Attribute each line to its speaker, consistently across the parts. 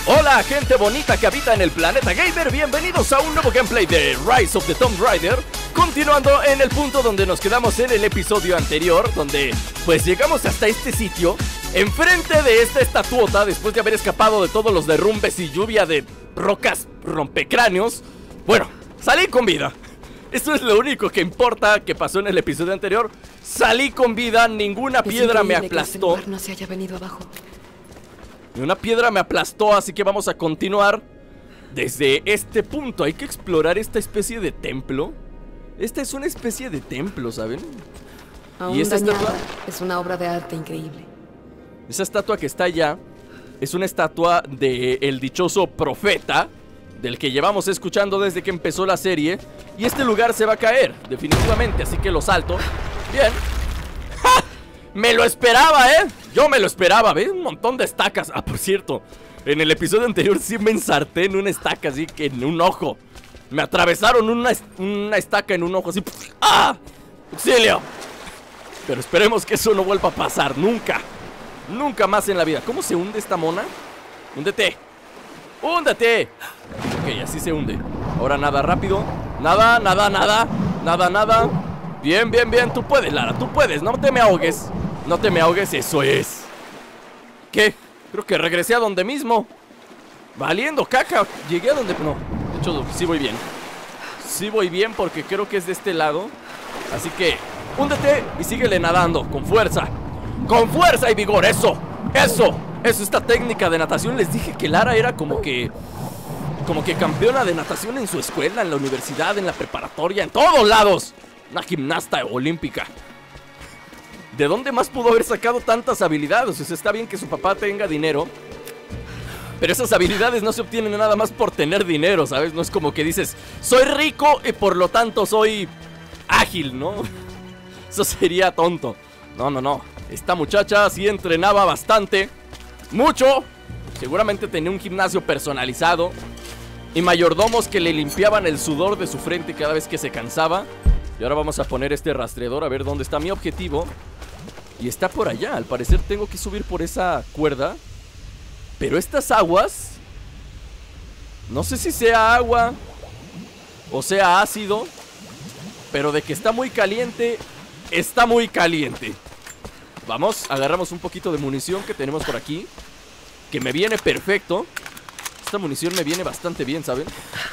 Speaker 1: Hola gente bonita que habita en el planeta gamer, bienvenidos a un nuevo gameplay de Rise of the Tomb Raider. Continuando en el punto donde nos quedamos en el episodio anterior, donde pues llegamos hasta este sitio, enfrente de esta estatuota, después de haber escapado de todos los derrumbes y lluvia de rocas rompecráneos. Bueno, salí con vida. Esto es lo único que importa que pasó en el episodio anterior. Salí con vida, ninguna piedra me aplastó.
Speaker 2: No se haya venido abajo.
Speaker 1: Ni una piedra me aplastó, así que vamos a continuar desde este punto. Hay que explorar esta especie de templo. Esta es una especie de templo, ¿saben?
Speaker 2: Aún
Speaker 1: Y esta
Speaker 2: dañada,
Speaker 1: estatua,
Speaker 2: es una obra de arte increíble.
Speaker 1: esa estatua que está allá es una estatua del dichoso profeta, del que llevamos escuchando desde que empezó la serie. Y este lugar se va a caer, definitivamente, así que lo salto. Bien. ¡Ja! Me lo esperaba, ¿eh? Yo me lo esperaba, ¿ves? Un montón de estacas. Ah, por cierto, en el episodio anterior sí me ensarté en una estaca, así que en un ojo. Me atravesaron una estaca en un ojo, así. ¡Ah! ¡Auxilio! Pero esperemos que eso no vuelva a pasar, nunca. Nunca más en la vida. ¿Cómo se hunde esta mona? ¡Húndete! ¡Húndete! Ok, así se hunde. Ahora nada, rápido. Nada, nada, nada. Nada, nada. Bien, bien, bien. Tú puedes, Lara, tú puedes. No te me ahogues. No te me ahogues, eso es. ¿Qué? Creo que regresé a donde mismo. Valiendo caca. Llegué a donde... No, de hecho, sí voy bien. Sí voy bien porque creo que es de este lado. Así que, húndete y síguele nadando. Con fuerza. Con fuerza y vigor. Eso. Eso. Eso, esta técnica de natación. Les dije que Lara era como que campeona de natación en su escuela, en la universidad, en la preparatoria, en todos lados. Una gimnasta olímpica. ¿De dónde más pudo haber sacado tantas habilidades? O sea, está bien que su papá tenga dinero, pero esas habilidades no se obtienen nada más por tener dinero, ¿sabes? No es como que dices, soy rico y por lo tanto soy ágil, ¿no? Eso sería tonto. No, no, no. Esta muchacha sí entrenaba bastante. Mucho. Seguramente tenía un gimnasio personalizado y mayordomos que le limpiaban el sudor de su frente cada vez que se cansaba. Y ahora vamos a poner este rastreador a ver dónde está mi objetivo. Y está por allá, al parecer tengo que subir por esa cuerda. Pero estas aguas, no sé si sea agua o sea ácido, pero de que está muy caliente, está muy caliente. Vamos, agarramos un poquito de munición que tenemos por aquí, que me viene perfecto. Esta munición me viene bastante bien, ¿saben?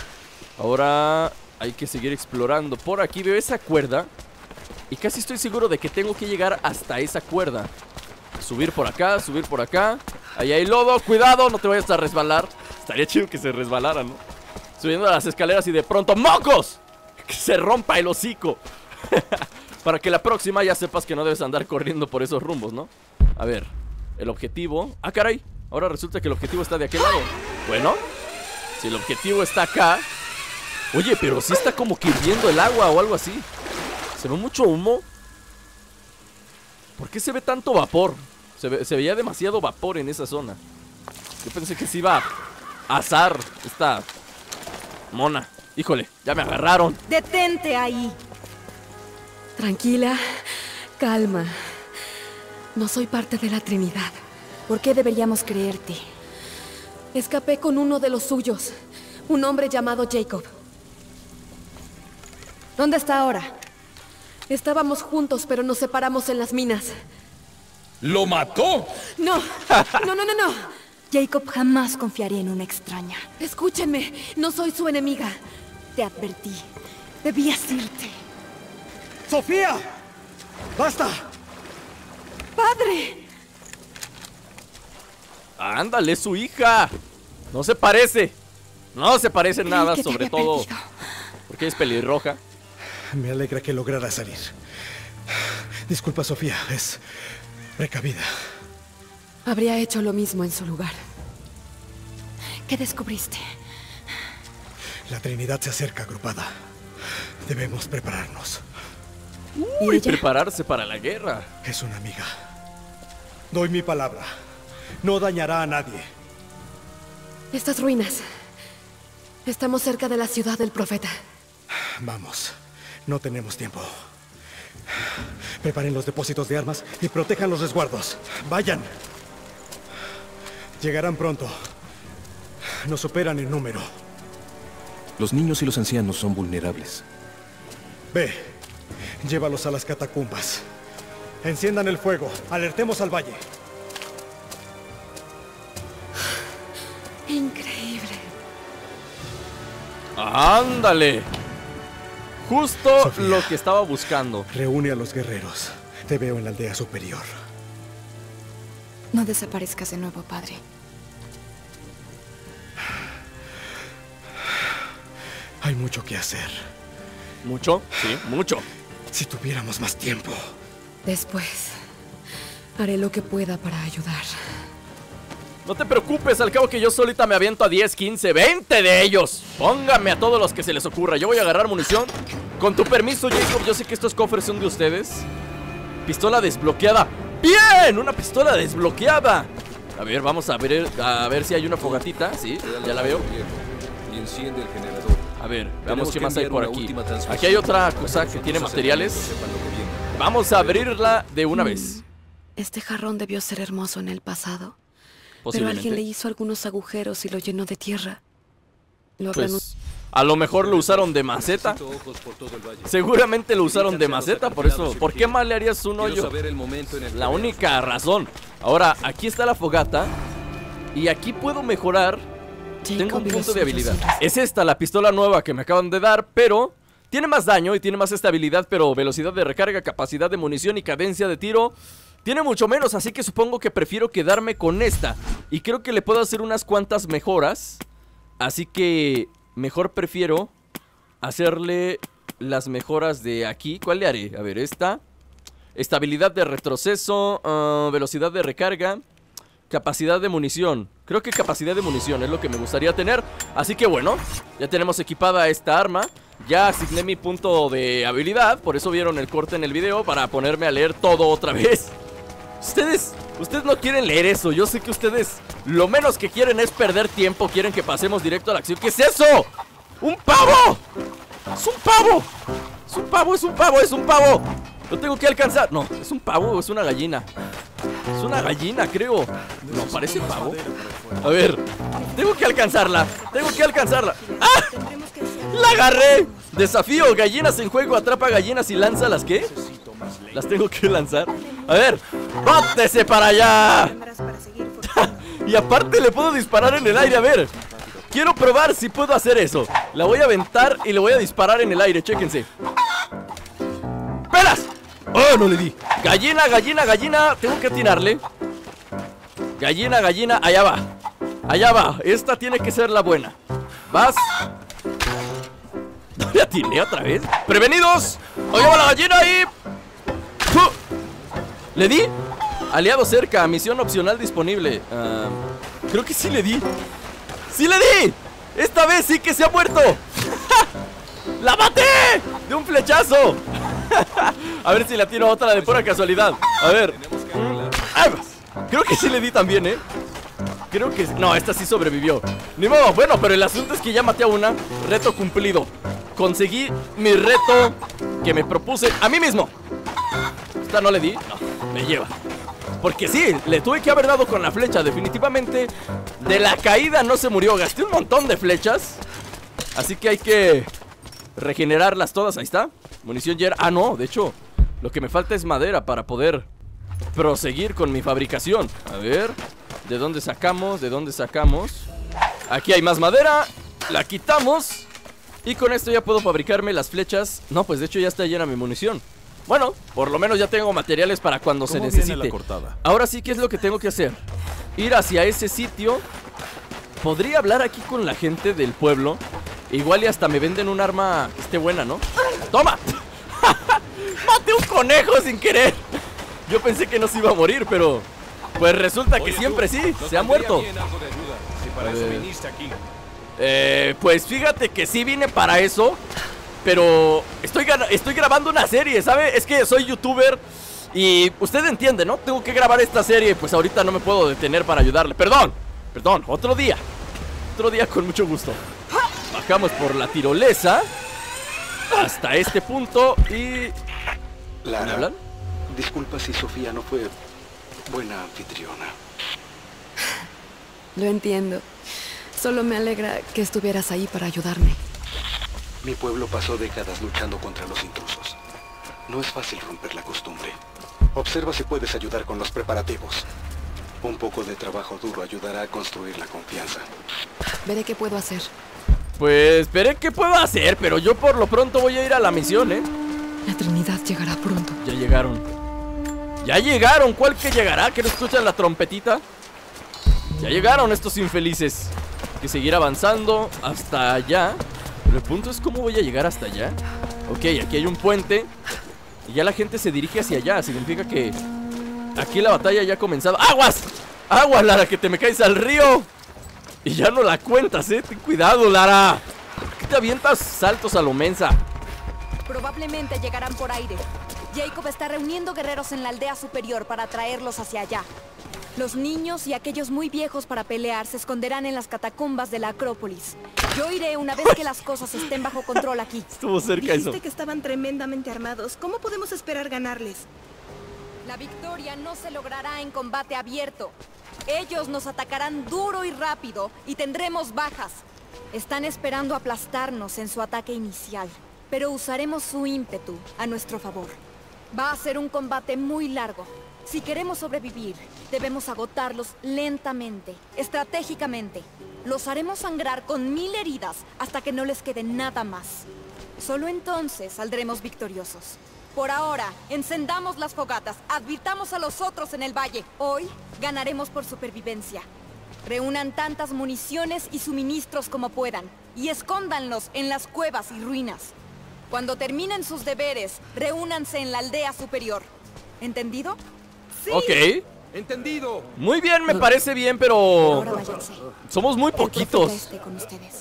Speaker 1: Ahora hay que seguir explorando. Por aquí veo esa cuerda y casi estoy seguro de que tengo que llegar hasta esa cuerda. Subir por acá, subir por acá. Ahí hay lodo, cuidado, no te vayas a resbalar. Estaría chido que se resbalara, ¿no? Subiendo a las escaleras y de pronto ¡mocos! Que se rompa el hocico. Para que la próxima ya sepas que no debes andar corriendo por esos rumbos, ¿no? A ver, el objetivo... ¡Ah, caray! Ahora resulta que el objetivo está de aquel lado. Bueno, si el objetivo está acá... Oye, pero sí está como que hirviendo el agua o algo así. ¿Se ve mucho humo? ¿Por qué se ve tanto vapor? Se veía demasiado vapor en esa zona. Yo pensé que se iba a asar esta mona. Híjole, ya me agarraron.
Speaker 3: ¡Detente ahí!
Speaker 2: Tranquila, calma. No soy parte de la Trinidad.
Speaker 3: ¿Por qué deberíamos creerte?
Speaker 2: Escapé con uno de los suyos, un hombre llamado Jacob.
Speaker 3: ¿Dónde está ahora?
Speaker 2: Estábamos juntos, pero nos separamos en las minas.
Speaker 4: ¡Lo mató!
Speaker 2: ¡No! ¡No, no, no, no!
Speaker 3: Jacob jamás confiaría en una extraña.
Speaker 2: Escúchenme, no soy su enemiga.
Speaker 3: Te advertí. Debías irte.
Speaker 4: ¡Sofía! ¡Basta!
Speaker 2: ¡Padre!
Speaker 1: ¡Ándale, es su hija! No se parece. No se parece en nada,
Speaker 3: que te
Speaker 1: sobre
Speaker 3: había
Speaker 1: todo
Speaker 3: perdido.
Speaker 1: porque es pelirroja.
Speaker 4: Me alegra que lograra salir. Disculpa, Sofía, es precavida.
Speaker 2: Habría hecho lo mismo en su lugar.
Speaker 3: ¿Qué descubriste?
Speaker 4: La Trinidad se acerca agrupada. Debemos prepararnos.
Speaker 1: Uy,
Speaker 3: ella?
Speaker 1: prepararse para la guerra.
Speaker 4: Es una amiga. Doy mi palabra. No dañará a nadie.
Speaker 2: Estas ruinas. Estamos cerca de la ciudad del profeta.
Speaker 4: Vamos. No tenemos tiempo. Preparen los depósitos de armas y protejan los resguardos. Vayan. Llegarán pronto. Nos superan en número.
Speaker 5: Los niños y los ancianos son vulnerables.
Speaker 4: Ve, llévalos a las catacumbas. Enciendan el fuego. Alertemos al valle.
Speaker 2: Increíble.
Speaker 1: ¡Ándale! Justo
Speaker 4: Sofía.
Speaker 1: lo que estaba buscando.
Speaker 4: Reúne a los guerreros. Te veo en la aldea superior.
Speaker 3: No desaparezcas de nuevo, padre.
Speaker 4: Hay mucho que hacer.
Speaker 1: ¿Mucho? Sí, mucho.
Speaker 4: Si tuviéramos más tiempo.
Speaker 2: Después, haré lo que pueda para ayudar.
Speaker 1: No te preocupes, al cabo que yo solita me aviento a 10, 15, 20 de ellos. Pónganme a todos los que se les ocurra. Yo voy a agarrar munición. Con tu permiso, Jacob, yo sé que estos cofres son de ustedes. Pistola desbloqueada. ¡Bien! Una pistola desbloqueada. A ver, vamos a ver si hay una fogatita. Sí, ya la veo.
Speaker 5: Y enciende el generador.
Speaker 1: A ver, veamos
Speaker 5: Tenemos
Speaker 1: qué
Speaker 5: que
Speaker 1: más hay
Speaker 5: enviar
Speaker 1: por
Speaker 5: una
Speaker 1: aquí.
Speaker 5: última transmisión.
Speaker 1: Aquí hay otra cosa que tiene materiales. Vamos a abrirla de una vez.
Speaker 2: Este jarrón debió ser hermoso en el pasado. Pero
Speaker 1: Posiblemente.
Speaker 2: alguien le hizo algunos agujeros y lo llenó de tierra. Lo habrán
Speaker 1: Pues a lo mejor lo usaron de maceta.
Speaker 5: Ojos por todo el valle.
Speaker 1: Seguramente lo usaron de maceta, por eso. ¿Por qué más le harías un
Speaker 5: Quiero
Speaker 1: hoyo?
Speaker 5: saber el momento en el que
Speaker 1: La
Speaker 5: veas.
Speaker 1: única razón. Ahora, aquí está la fogata. Y aquí puedo mejorar.
Speaker 2: Jacob
Speaker 1: Tengo un
Speaker 2: y los
Speaker 1: punto de
Speaker 2: suyos
Speaker 1: habilidad.
Speaker 2: sin respeto.
Speaker 1: Es esta, la pistola nueva que me acaban de dar, pero tiene más daño y tiene más estabilidad, pero velocidad de recarga, capacidad de munición y cadencia de tiro tiene mucho menos, así que supongo que prefiero quedarme con esta. Y creo que le puedo hacer unas cuantas mejoras. Así que mejor prefiero hacerle las mejoras de aquí. ¿Cuál le haré? A ver, esta. Estabilidad de retroceso, velocidad de recarga, capacidad de munición. Creo que capacidad de munición es lo que me gustaría tener. Así que bueno, ya tenemos equipada esta arma. Ya asigné mi punto de habilidad. Por eso vieron el corte en el video, para ponerme a leer todo otra vez. Ustedes no quieren leer eso. Yo sé que ustedes lo menos que quieren es perder tiempo. Quieren que pasemos directo a la acción. ¿Qué es eso? ¡Un pavo! ¡Es un pavo! ¡Es un pavo, es un pavo, es un pavo! Lo tengo que alcanzar. No, ¿es un pavo o es una gallina? Es una gallina, creo. No, parece pavo. A ver, tengo que alcanzarla. Tengo que alcanzarla. ¡Ah! ¡La agarré! Desafío, gallinas en juego. Atrapa gallinas y lanza las ¿qué? Las tengo que lanzar. A ver, ¡bótese para allá! Y aparte le puedo disparar en el aire. A ver, quiero probar si puedo hacer eso. La voy a aventar y le voy a disparar en el aire. Chéquense. ¡Pelas! ¡Oh, no le di! Gallina, gallina, gallina. Tengo que atinarle. Gallina, gallina, allá va. Allá va, esta tiene que ser la buena. Vas. No le atiné otra vez. ¡Prevenidos! ¡Allá va la gallina ahí! ¡Fu! ¿Le di? Aliado cerca, misión opcional disponible. Creo que sí le di. ¡Sí le di! ¡Esta vez sí que se ha muerto! ¡La maté! ¡De un flechazo! A ver si la tiro otra de pura casualidad. A ver. ¡Ay, vas! Creo que sí le di también, ¿eh? Creo que... No, esta sí sobrevivió. Ni modo, bueno, pero el asunto es que ya maté a una. Reto cumplido. Conseguí mi reto que me propuse a mí mismo. Esta no le di. No, me lleva. Porque sí, le tuve que haber dado con la flecha. Definitivamente de la caída no se murió. Gasté un montón de flechas. Así que hay que regenerarlas todas. Ahí está. Munición ya. Ah, no, de hecho lo que me falta es madera para poder proseguir con mi fabricación. A ver, ¿de dónde sacamos? ¿De dónde sacamos? Aquí hay más madera. La quitamos. Y con esto ya puedo fabricarme las flechas. No, pues de hecho ya está llena mi munición. Bueno, por lo menos ya tengo materiales para cuando se necesite. Ahora sí, ¿qué es lo que tengo que hacer? Ir hacia ese sitio. Podría hablar aquí con la gente del pueblo. Igual y hasta me venden un arma que esté buena, ¿no? ¡Toma! ¡Maté un conejo sin querer! Yo pensé que no se iba a morir, pero... Pues resulta que siempre sí, se ha muerto. Pues fíjate que sí vine para eso. Pero estoy grabando una serie, ¿sabe? Es que soy youtuber y usted entiende, ¿no? Tengo que grabar esta serie, pues ahorita no me puedo detener para ayudarle. Perdón, otro día con mucho gusto. Bajamos por la tirolesa hasta este punto y...
Speaker 6: Lara,
Speaker 1: ¿me hablan?
Speaker 6: disculpa si Sofía no fue buena anfitriona.
Speaker 2: Lo entiendo. Solo me alegra que estuvieras ahí para ayudarme.
Speaker 6: Mi pueblo pasó décadas luchando contra los intrusos. No es fácil romper la costumbre. Observa si puedes ayudar con los preparativos. Un poco de trabajo duro ayudará a construir la confianza.
Speaker 2: Veré qué puedo hacer.
Speaker 1: Pues veré qué puedo hacer, pero yo por lo pronto voy a ir a la misión, ¿eh?
Speaker 2: La Trinidad llegará pronto.
Speaker 1: Ya llegaron. ¡Ya llegaron! ¿Cuál que llegará? ¿Que no escuchan la trompetita? Ya llegaron estos infelices. Hay que seguir avanzando hasta allá. Pero el punto es cómo voy a llegar hasta allá. Ok, aquí hay un puente y ya la gente se dirige hacia allá. Significa que aquí la batalla ya ha comenzado. ¡Aguas! ¡Aguas, Lara, que te me caes al río! Y ya no la cuentas, ten cuidado, Lara. ¿Por qué te avientas saltos a lo mensa?
Speaker 7: Probablemente llegarán por aire. Jacob está reuniendo guerreros en la aldea superior para traerlos hacia allá. Los niños y aquellos muy viejos para pelear se esconderán en las catacumbas de la Acrópolis. Yo iré una vez que las cosas estén bajo control aquí.
Speaker 1: Estuvo cerca eso.
Speaker 8: Dijiste que estaban tremendamente armados. ¿Cómo podemos esperar ganarles?
Speaker 7: La victoria no se logrará en combate abierto. Ellos nos atacarán duro y rápido y tendremos bajas. Están esperando aplastarnos en su ataque inicial, pero usaremos su ímpetu a nuestro favor. Va a ser un combate muy largo. Si queremos sobrevivir, debemos agotarlos lentamente, estratégicamente. Los haremos sangrar con 1000 heridas hasta que no les quede nada más. Solo entonces saldremos victoriosos. Por ahora, encendamos las fogatas, advirtamos a los otros en el valle. Hoy ganaremos por supervivencia. Reúnan tantas municiones y suministros como puedan y escóndanlos en las cuevas y ruinas. Cuando terminen sus deberes, reúnanse en la aldea superior. ¿Entendido?
Speaker 8: ¡Sí!
Speaker 1: Ok.
Speaker 5: ¡Entendido!
Speaker 1: Muy bien, me parece bien, pero
Speaker 7: Ahora váyanse.
Speaker 1: somos muy
Speaker 7: El profeta
Speaker 1: poquitos.
Speaker 7: esté con ustedes.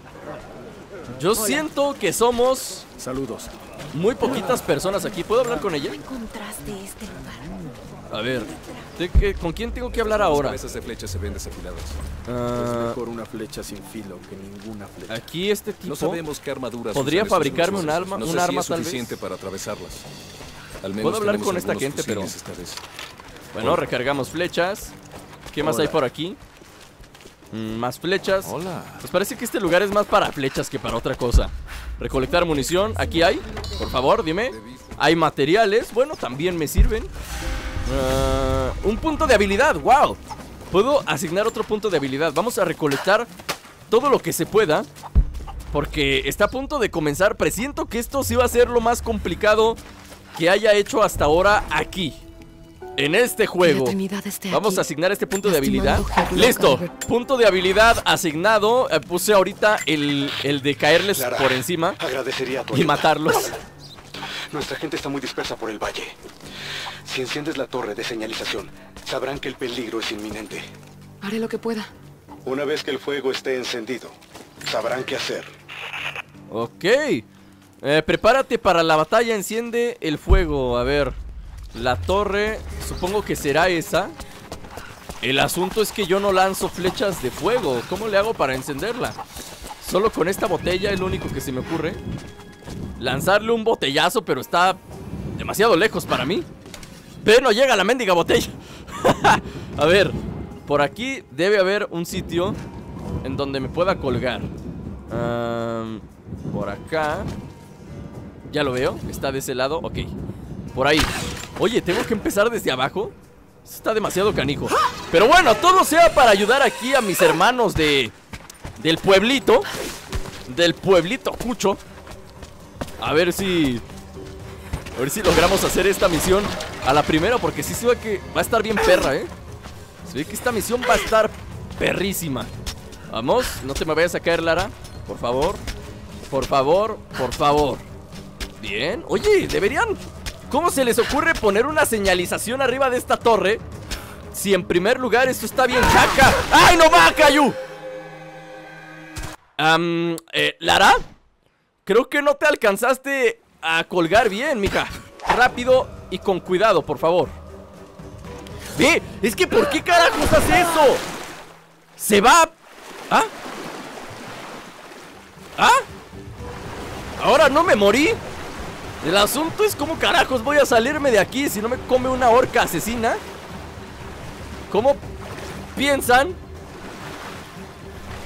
Speaker 1: Yo siento que somos
Speaker 5: Saludos.
Speaker 1: muy poquitas personas aquí. ¿Puedo hablar con ella?
Speaker 7: ¿Encontraste este lugar?
Speaker 1: A ver, ¿con quién tengo que hablar
Speaker 5: Las
Speaker 1: ahora?
Speaker 5: cabezas de flechas se ven desafiladas.
Speaker 1: Ah,
Speaker 9: Mejor una flecha sin filo que ninguna flecha.
Speaker 1: aquí este tipo
Speaker 5: No sabemos qué armaduras
Speaker 1: podría
Speaker 5: usan estos
Speaker 1: fabricarme
Speaker 5: intrusos.
Speaker 1: un arma,
Speaker 5: no
Speaker 1: un
Speaker 5: sé si
Speaker 1: arma
Speaker 5: es
Speaker 1: tal vez.
Speaker 5: suficiente para atravesarlas. Al menos
Speaker 1: Puedo hablar
Speaker 5: tenemos
Speaker 1: con esta
Speaker 5: algunos
Speaker 1: gente, pero-
Speaker 5: fusiles esta vez.
Speaker 1: Bueno, recargamos flechas. ¿Qué más hay por aquí? Más flechas.
Speaker 5: Hola.
Speaker 1: Pues parece que este lugar es más para flechas que para otra cosa. Recolectar munición, aquí hay. Por favor, dime. Hay materiales, bueno, también me sirven. Un punto de habilidad, wow. Puedo asignar otro punto de habilidad. Vamos a recolectar todo lo que se pueda, porque está a punto de comenzar. Presiento que esto sí va a ser lo más complicado que haya hecho hasta ahora aquí, en este juego.
Speaker 2: Que la Trinidad esté
Speaker 1: Vamos
Speaker 2: aquí,
Speaker 1: a asignar este punto de habilidad.
Speaker 2: lastimando Headlock
Speaker 1: Listo,
Speaker 2: Albert.
Speaker 1: punto de habilidad asignado. Puse ahorita el de caerles
Speaker 6: Clara,
Speaker 1: por encima
Speaker 6: agradecería tu
Speaker 1: y
Speaker 6: ayuda.
Speaker 1: matarlos.
Speaker 6: Nuestra gente está muy dispersa por el valle. Si enciendes la torre de señalización, sabrán que el peligro es inminente.
Speaker 2: Haré lo que pueda.
Speaker 6: Una vez que el fuego esté encendido, sabrán qué hacer.
Speaker 1: Ok. Prepárate para la batalla, enciende el fuego. A ver, la torre, supongo que será esa. El asunto es que yo no lanzo flechas de fuego. ¿Cómo le hago para encenderla? Solo con esta botella es lo único que se me ocurre. Lanzarle un botellazo, pero está demasiado lejos para mí. Pero no llega la mendiga botella. A ver, por aquí debe haber un sitio en donde me pueda colgar. Por acá. Ya lo veo, está de ese lado. Ok, por ahí. Oye, ¿tengo que empezar desde abajo? Está demasiado canijo. Pero bueno, todo sea para ayudar aquí a mis hermanos del pueblito. Del pueblito Cucho. A ver si logramos hacer esta misión a la primera, porque sí se ve que va a estar bien perra, Se ve que esta misión va a estar perrísima. Vamos, no te me vayas a caer, Lara. Por favor, por favor, por favor. Bien, oye, deberían... ¿Cómo se les ocurre poner una señalización arriba de esta torre? Si en primer lugar esto está bien jaca. ¡Ay, no va, Cayu! Lara, creo que no te alcanzaste a colgar bien, mija. Rápido y con cuidado, por favor. Ve, es que ¿por qué carajos hace eso? Se va... ¿Ah? ¿Ah? ¿Ahora no me morí? El asunto es cómo carajos voy a salirme de aquí si no me come una orca asesina. ¿Cómo piensan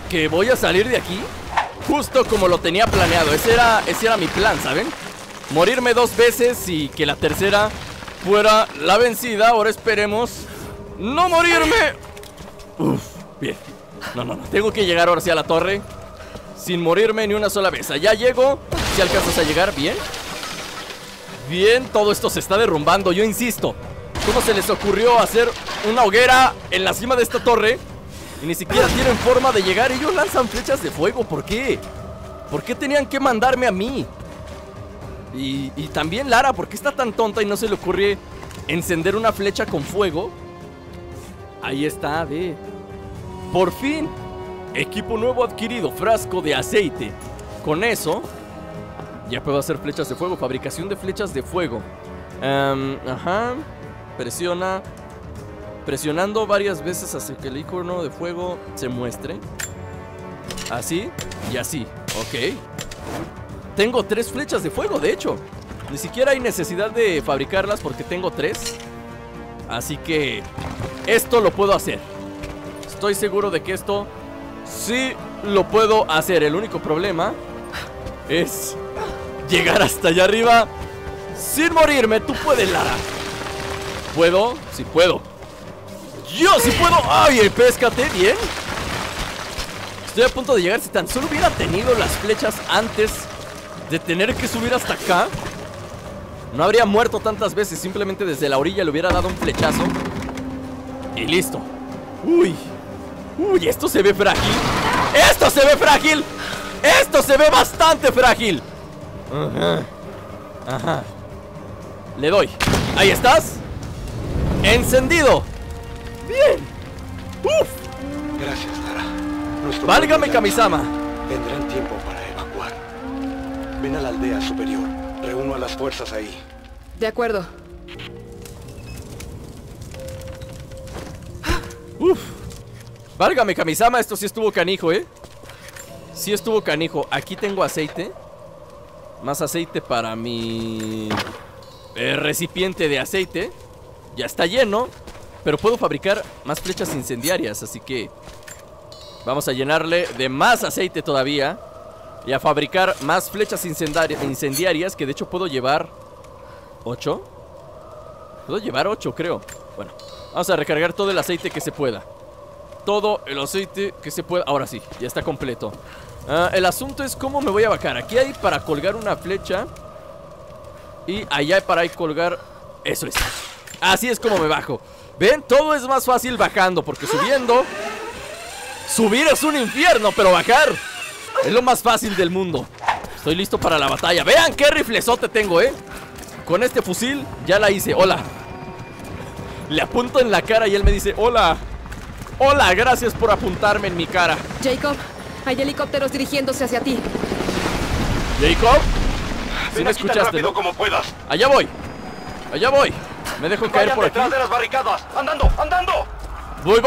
Speaker 1: que voy a salir de aquí justo como lo tenía planeado. Ese era mi plan, ¿saben? Morirme 2 veces y que la tercera fuera la vencida. Ahora esperemos no morirme. Uf, bien. No. Tengo que llegar ahora sí a la torre sin morirme ni una sola vez. Allá llego. Si alcanzas a llegar, bien. Bien, todo esto se está derrumbando. Yo insisto, ¿cómo se les ocurrió hacer una hoguera en la cima de esta torre? Y ni siquiera tienen forma de llegar. Ellos lanzan flechas de fuego, ¿por qué? ¿Por qué tenían que mandarme a mí? Y también Lara, ¿por qué está tan tonta y no se le ocurre encender una flecha con fuego? Ahí está, ve. Por fin. Equipo nuevo adquirido, frasco de aceite. Con eso ya puedo hacer flechas de fuego. Fabricación de flechas de fuego. Ajá. Presiona. Presionando varias veces hasta que el icono de fuego se muestre. Así y así. Ok. Tengo 3 flechas de fuego, de hecho. Ni siquiera hay necesidad de fabricarlas porque tengo 3. Así que esto lo puedo hacer. Estoy seguro de que esto sí lo puedo hacer. El único problema es llegar hasta allá arriba sin morirme. Tú puedes, Lara. ¿Puedo? Sí puedo. ¡Yo sí puedo! ¡Ay, péscate! Bien. Estoy a punto de llegar. Si tan solo hubiera tenido las flechas antes de tener que subir hasta acá, no habría muerto tantas veces. Simplemente desde la orilla le hubiera dado un flechazo y listo. ¡Uy! ¡Uy! Esto se ve frágil. ¡Esto se ve frágil! ¡Esto se ve bastante frágil! Ajá. Le doy. Ahí estás. Encendido. Bien. ¡Uf!
Speaker 6: Gracias, Lara.
Speaker 1: Válgame, Kamisama.
Speaker 6: Tendrán tiempo para evacuar. Ven a la aldea superior. Reúno a las fuerzas ahí.
Speaker 2: De acuerdo.
Speaker 1: Uf. Válgame, Kamisama. Esto sí estuvo canijo, ¿eh? Sí estuvo canijo. Aquí tengo aceite. Más aceite para mi recipiente de aceite. Ya está lleno. Pero puedo fabricar más flechas incendiarias. Así que vamos a llenarle de más aceite todavía. Y a fabricar más flechas incendiarias. Que de hecho puedo llevar 8. Puedo llevar 8, creo. Bueno, vamos a recargar todo el aceite que se pueda. Todo el aceite que se pueda. Ahora sí, ya está completo. El asunto es cómo me voy a bajar. Aquí hay para colgar una flecha. Y allá hay para colgar. Eso es. Así es como me bajo. ¿Ven? Todo es más fácil bajando. Porque subiendo, subir es un infierno. Pero bajar es lo más fácil del mundo. Estoy listo para la batalla. Vean qué riflezote tengo, Con este fusil ya la hice. Hola. Le apunto en la cara y él me dice: hola. Hola, gracias por apuntarme en mi cara.
Speaker 2: Jacob, hay helicópteros dirigiéndose hacia ti.
Speaker 1: ¿Jacob? Si me escuchaste, ¿no?
Speaker 6: Como puedas.
Speaker 1: Allá voy. Allá voy. Me dejo caer por aquí.
Speaker 6: Detrás de las barricadas. ¡Andando! ¡Andando!
Speaker 1: ¡Voy!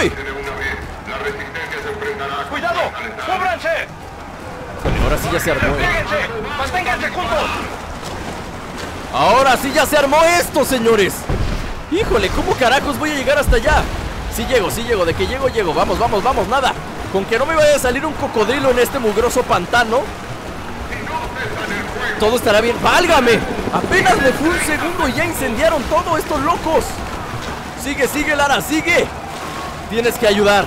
Speaker 6: ¡Cuidado! ¡Cúbranse!
Speaker 1: Ahora sí ya se armó.
Speaker 6: ¡Manténganse juntos!
Speaker 1: Ahora sí ya se armó esto, señores. Híjole, ¿cómo carajos voy a llegar hasta allá? Sí llego, de que llego. Vamos, nada. Con que no me vaya a salir un cocodrilo en este mugroso pantano, todo estará bien. ¡Válgame! Apenas me fue un segundo y ya incendiaron todo estos locos. Sigue, Lara, sigue. Tienes que ayudar.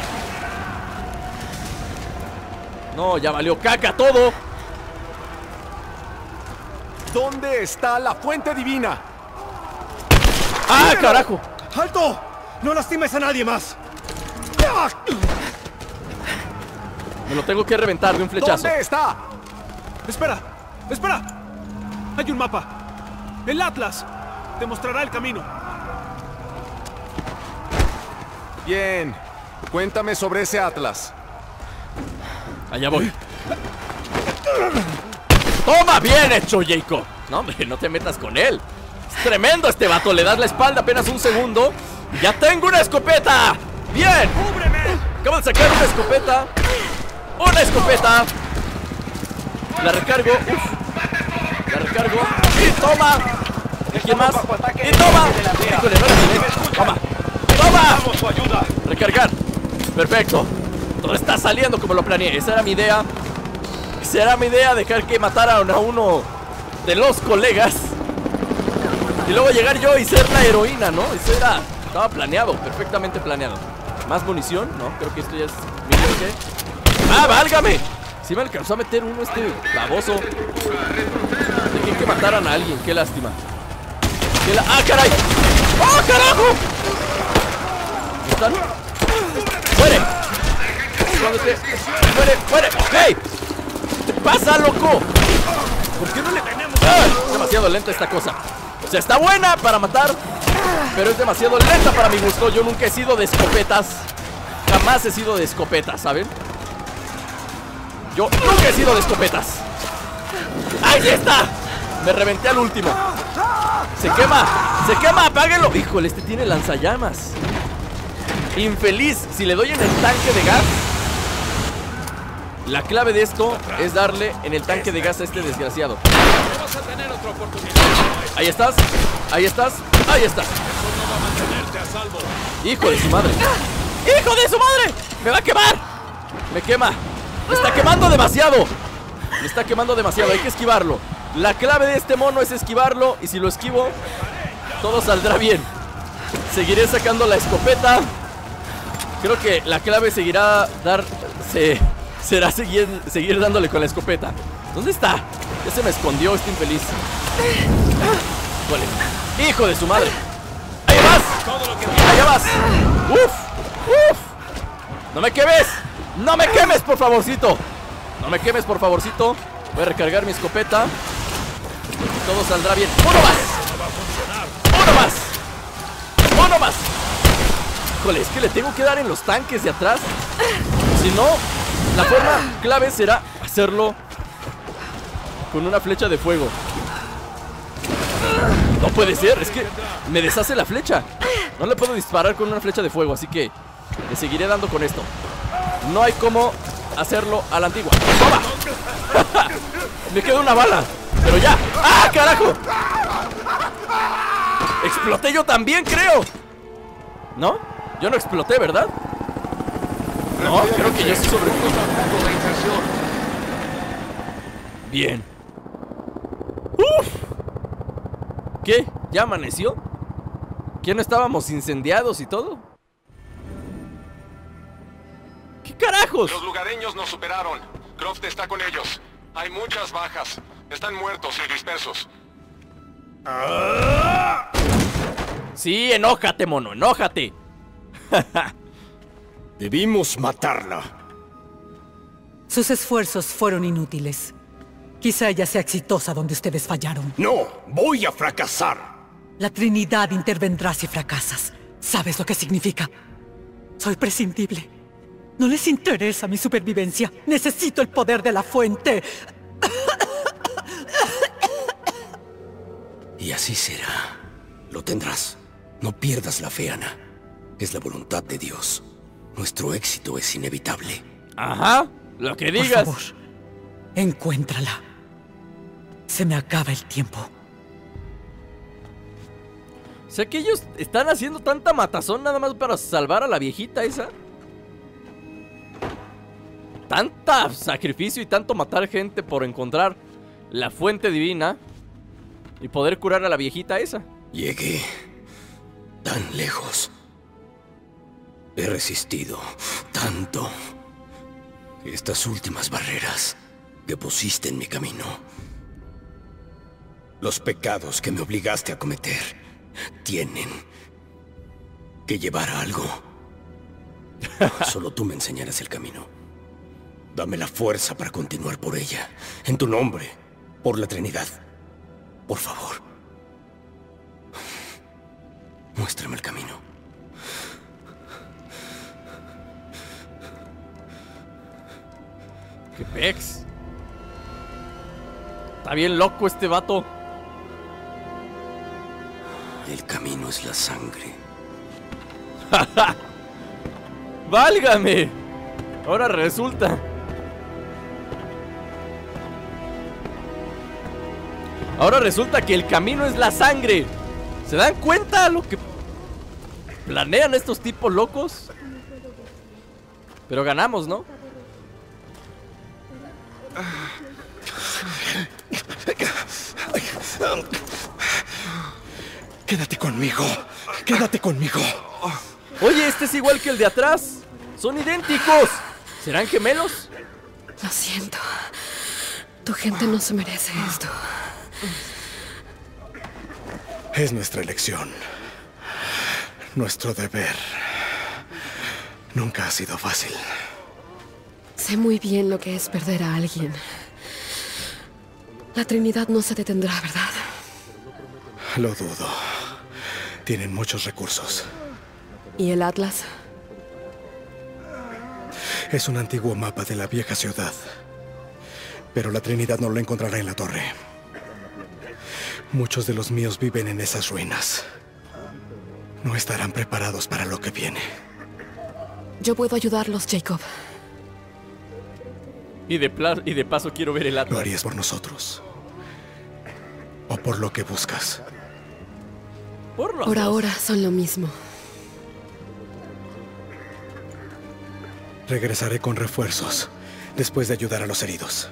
Speaker 1: No, ya valió caca todo.
Speaker 10: ¿Dónde está la fuente divina?
Speaker 1: ¡Ah, carajo!
Speaker 4: ¡Alto! ¡No lastimes a nadie más!
Speaker 1: Me lo tengo que reventar de un flechazo.
Speaker 10: ¿Dónde está? Espera. Hay un mapa. El Atlas. Te mostrará el camino. Bien. Cuéntame sobre ese Atlas.
Speaker 1: Allá voy. ¡Toma! Bien hecho, Jacob. No, hombre, no te metas con él. Es tremendo este vato. Le das la espalda apenas un segundo. ¡Ya tengo una escopeta! ¡Bien! ¡Cúbreme! Acabo de sacar una escopeta. ¡Una escopeta! La recargo. Uf. La recargo. ¡Y toma! ¿Y quién más? ¡Y toma! Híjole, no le atiné. ¡Toma! ¡Toma! Recargar. Perfecto. Todo está saliendo como lo planeé. Esa era mi idea. Esa era mi idea, dejar que mataran a uno de los colegas y luego llegar yo y ser la heroína, ¿no? Eso era... Estaba planeado, perfectamente planeado. ¿Más munición? No, creo que esto ya es... ¿Qué? ¡Ah, válgame! Sí me alcanzó a meter uno este baboso. Dejé que mataran a alguien, qué lástima. ¡Ah, caray! ¡Oh, carajo! ¿Están? ¡Muere! ¡Muere! ¡Muere! ¡Hey! ¿Qué te pasa, loco? ¿Por qué no le tenemos? ¡Ah! Es demasiado lenta esta cosa. O sea, está buena para matar, pero es demasiado lenta para mi gusto. Yo nunca he sido de escopetas. Jamás he sido de escopetas, ¿saben? Yo nunca he sido de escopetas. ¡Ahí está! Me reventé al último. ¡Se quema! ¡Se quema! ¡Apáguenlo! Híjole, este tiene lanzallamas. Infeliz. Si le doy en el tanque de gas. La clave de esto es darle en el tanque de gas a este desgraciado.
Speaker 11: Vamos a tener otra oportunidad.
Speaker 1: Ahí estás. Ahí estás. Ahí estás. ¡Hijo de su madre! ¡Hijo de su madre! ¡Me va a quemar! Me quema. Me está quemando demasiado. Me está quemando demasiado. Hay que esquivarlo. La clave de este mono es esquivarlo. Y si lo esquivo, todo saldrá bien. Seguiré sacando la escopeta. Creo que la clave seguirá será seguir dándole con la escopeta. ¿Dónde está? Ya se me escondió este infeliz. Vale. ¡Hijo de su madre! ¡Ahí vas! ¡Allá vas! ¡Uf! ¡Uf! ¡No me quemes! ¡No me quemes, por favorcito! ¡No me quemes, por favorcito! Voy a recargar mi escopeta. Y todo saldrá bien. ¡Uno más! ¡Uno más! ¡Uno más! Híjole, es que le tengo que dar en los tanques de atrás. Si no, la forma clave será hacerlo con una flecha de fuego. No puede ser, es que me deshace la flecha. No le puedo disparar con una flecha de fuego, así que le seguiré dando con esto. No hay cómo hacerlo a la antigua. ¡Toma! Me queda una bala, pero ya. ¡Ah, carajo! Exploté yo también, creo. ¿No? Yo no exploté, ¿verdad? No, creo que yo sí sobreviví. Bien. ¡Uf! ¿Qué? ¿Ya amaneció? ¿Que no estábamos incendiados y todo? ¿Qué carajos?
Speaker 12: Los lugareños nos superaron. Croft está con ellos. Hay muchas bajas. Están muertos y dispersos.
Speaker 1: Sí, enójate, mono, enójate.
Speaker 13: Debimos matarla.
Speaker 14: Sus esfuerzos fueron inútiles. Quizá ella sea exitosa donde ustedes fallaron.
Speaker 13: No, voy a fracasar.
Speaker 14: La Trinidad intervendrá si fracasas. ¿Sabes lo que significa? Soy prescindible. No les interesa mi supervivencia. Necesito el poder de la fuente.
Speaker 13: Y así será. Lo tendrás. No pierdas la fe, Ana. Es la voluntad de Dios. Nuestro éxito es inevitable.
Speaker 1: Ajá, lo que digas.
Speaker 14: Por favor, encuéntrala. Se me acaba el tiempo.
Speaker 1: O sea que ellos están haciendo tanta matazón nada más para salvar a la viejita esa. Tanta sacrificio y tanto matar gente por encontrar la fuente divina y poder curar a la viejita esa.
Speaker 13: Llegué tan lejos. He resistido tanto. Estas últimas barreras que pusiste en mi camino. Los pecados que me obligaste a cometer tienen que llevar a algo. Solo tú me enseñarás el camino. Dame la fuerza para continuar por ella. En tu nombre, por la Trinidad. Por favor. Muéstrame el camino.
Speaker 1: ¡Qué pex! Está bien loco este vato.
Speaker 13: El camino es la sangre.
Speaker 1: ¡Válgame! Ahora resulta. Ahora resulta que el camino es la sangre. ¿Se dan cuenta lo que planean estos tipos locos? Pero ganamos, ¿no?
Speaker 4: Quédate conmigo. Quédate conmigo.
Speaker 1: Oye, este es igual que el de atrás. Son idénticos. ¿Serán gemelos?
Speaker 2: Lo siento. Tu gente no se merece esto.
Speaker 4: Es nuestra elección. Nuestro deber. Nunca ha sido fácil.
Speaker 2: Sé muy bien lo que es perder a alguien. La Trinidad no se detendrá, ¿verdad?
Speaker 4: Lo dudo. Tienen muchos recursos.
Speaker 2: ¿Y el Atlas?
Speaker 4: Es un antiguo mapa de la vieja ciudad. Pero la Trinidad no lo encontrará en la torre. Muchos de los míos viven en esas ruinas. No estarán preparados para lo que viene.
Speaker 2: Yo puedo ayudarlos, Jacob.
Speaker 1: Y de paso quiero ver el Atlas.
Speaker 4: ¿Lo harías por nosotros? ¿O por lo que buscas?
Speaker 2: Por ahora son lo mismo.
Speaker 4: Regresaré con refuerzos después de ayudar a los heridos.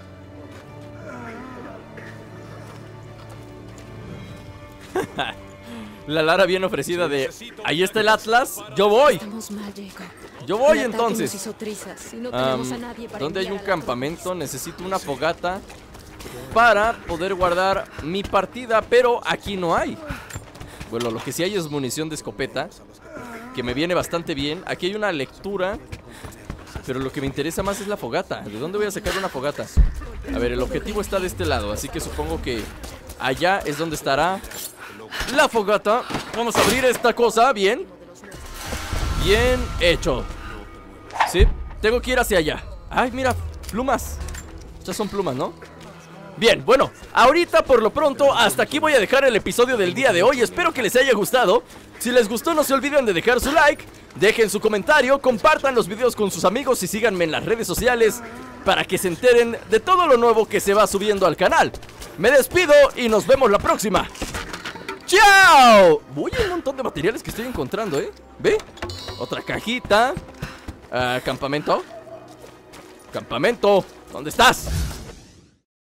Speaker 1: La Lara bien ofrecida de... Ahí está el Atlas, yo voy.
Speaker 7: Estamos mal, Jacob.
Speaker 1: Yo voy
Speaker 7: El ataque
Speaker 1: entonces.
Speaker 7: nos hizo trizas y no tenemos a nadie para
Speaker 1: ¿Dónde hay un
Speaker 7: enviar a la
Speaker 1: campamento? Necesito una fogata para poder guardar mi partida, pero aquí no hay. Bueno, lo que sí hay es munición de escopeta, que me viene bastante bien. Aquí hay una lectura, pero lo que me interesa más es la fogata. ¿De dónde voy a sacar una fogata? A ver, el objetivo está de este lado, así que supongo que allá es donde estará la fogata. Vamos a abrir esta cosa, bien. Bien hecho. Sí, tengo que ir hacia allá. Ay, mira, plumas. Estas son plumas, ¿no? Bien, bueno, ahorita por lo pronto hasta aquí voy a dejar el episodio del día de hoy. Espero que les haya gustado. Si les gustó no se olviden de dejar su like, dejen su comentario, compartan los videos con sus amigos y síganme en las redes sociales para que se enteren de todo lo nuevo que se va subiendo al canal. Me despido y nos vemos la próxima. ¡Chao! Uy, un montón de materiales que estoy encontrando, ¿eh? ¿Ve? Otra cajita. Campamento. Campamento, ¿dónde estás?